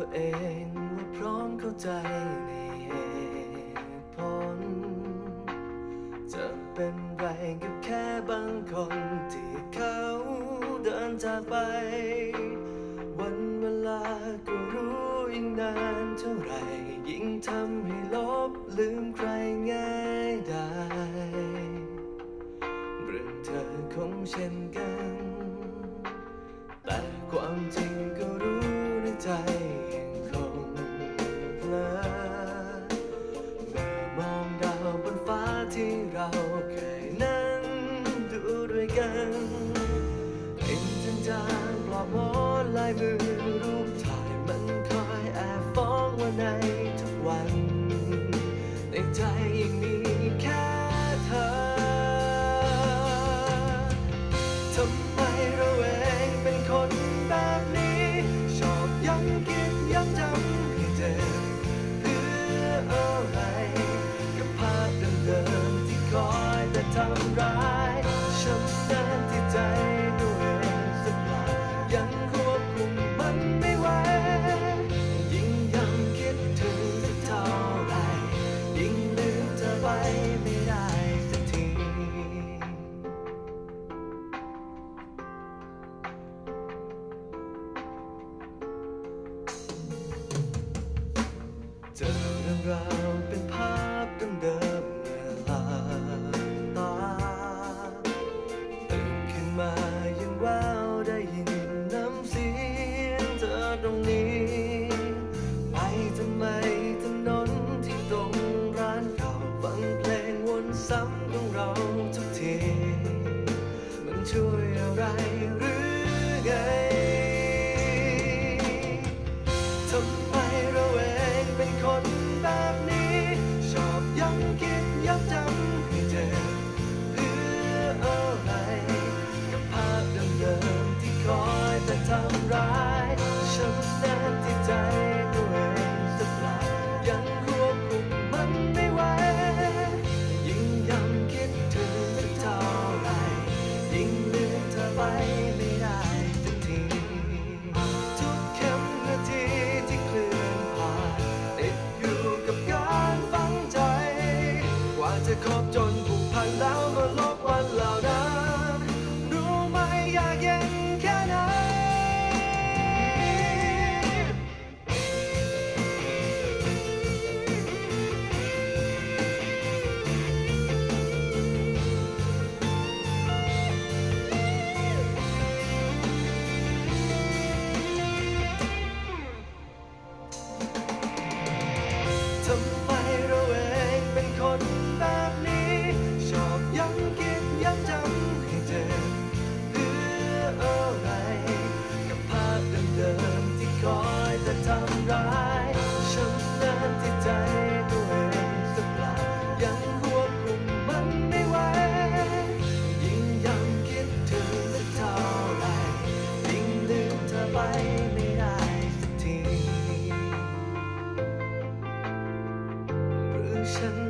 เองว่าพร้อมเข้าใจในเหตุผลจะเป็นไรกับแค่บางคนที่เขาเดินจากไปวันเวลาก็รู้ยิ่งนานเท่าไรยิ่งทำให้ลบลืมใครง่ายได้เรื่องเธอคงเช่นกันแต่ความจริงก็รู้ในใจยังคงเพลอเมื่อมองดาวบนฟ้าที่เราเคยนั่งดูด้วยกันเห็นจางๆปลอบหมอนลายมือรูปถ่ายมันคอยแอบฟ้องว่าในทุกวันในใจยังมีแค่เธอทำไมเราเองเป็นคนแบบนี้ชอบย้ำคิดย้ำจำให้เจ็บเพื่ออะไรกับภาพเดิมๆที่คอยแต่ทำร้ายช้ำน้ำที่ใจตัวเองสักหน่อยยังควบคุมมันไม่ไหวยิ่งย้ำคิดถึงสักเท่าไรยิ่งลืมเธอไปไม่ได้สักทีเจอเรื่องราวเป็นภาพเดิมๆเมื่อหลับตาตื่นขึ้นมายังแววได้ยินน้ำเสียงเธอตรงนี้ไปทำไมถนนที่ตรงร้านเก่าฟังเพลงวนซ้ำของเราทุกทีมันช่วยอะไรหรือไงทำไมเราเองเป็นคนแบบนี้ชอบย้ำคิดย้ำจำให้เจ็บเพื่ออะไรกับภาพเดิมๆที่คอยแต่ทำร้ายช้ำน้ำที่ใจตัวเองสักเปล่ายังควบคุมมันไม่ไหวยิ่งย้ำคิดถึงสักเท่าไรยิ่งลืมเธอไปไม่ได้สักทีทุกเข็มนาทีที่เคลื่อนผ่านติดอยู่กับการฝังใจกว่าจะครบจนผูกพันแล้วมาลบวันเหล่านั้นรู้ไหมอยากเย็นแค่ไหนทำไมเราเองเป็นคนแบบนี้ชอบย้ำคิดย้ำจำให้เจ็บเพื่ออะไรกับภาพเดิมๆที่คอยแต่ทำร้ายช้ำน้ำที่ใจตัวเองสักเปล่ายังควบคุมมันไม่ไหวยิ่งย้ำคิดถึงสักเท่าไรยิ่งลืมเธอไปไม่ได้สักทีหรือฉัน